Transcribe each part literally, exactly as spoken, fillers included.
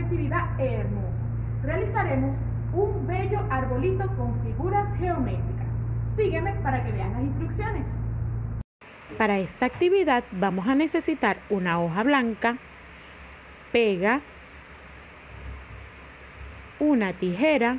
actividad hermosa. Realizaremos un bello arbolito con figuras geométricas. Sígueme para que veas las instrucciones. Para esta actividad vamos a necesitar una hoja blanca, pega, una tijera,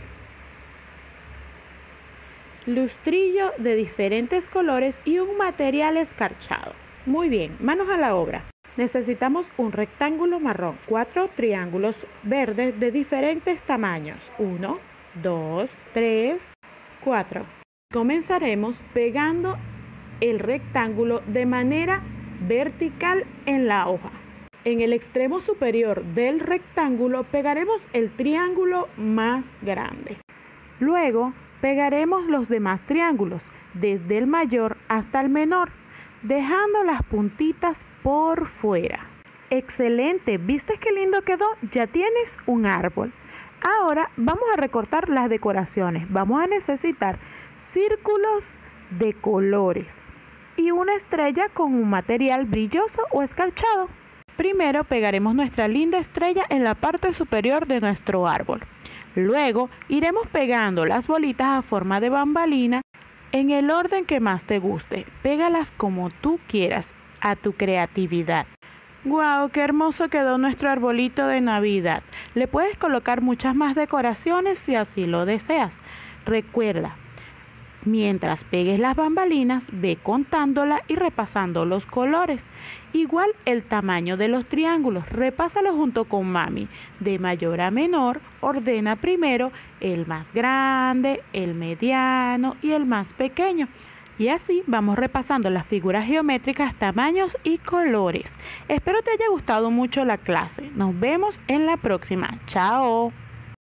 lustrillo de diferentes colores y un material escarchado. Muy bien, manos a la obra. Necesitamos un rectángulo marrón, cuatro triángulos verdes de diferentes tamaños. uno, dos, tres, cuatro. Comenzaremos pegando el rectángulo de manera vertical en la hoja. En el extremo superior del rectángulo pegaremos el triángulo más grande. Luego pegaremos los demás triángulos, desde el mayor hasta el menor, dejando las puntitas por fuera. ¡Excelente! ¿Viste qué lindo quedó? Ya tienes un árbol. Ahora vamos a recortar las decoraciones. Vamos a necesitar círculos de colores y una estrella con un material brilloso o escarchado. Primero pegaremos nuestra linda estrella en la parte superior de nuestro árbol. Luego iremos pegando las bolitas a forma de bambalina en el orden que más te guste. Pégalas como tú quieras, a tu creatividad. ¡Guau! ¡Qué hermoso quedó nuestro arbolito de Navidad! Le puedes colocar muchas más decoraciones si así lo deseas. Recuerda, mientras pegues las bambalinas, ve contándola y repasando los colores. Igual el tamaño de los triángulos, repásalo junto con mami. De mayor a menor, ordena primero el más grande, el mediano y el más pequeño. Y así vamos repasando las figuras geométricas, tamaños y colores. Espero te haya gustado mucho la clase. Nos vemos en la próxima. ¡Chao!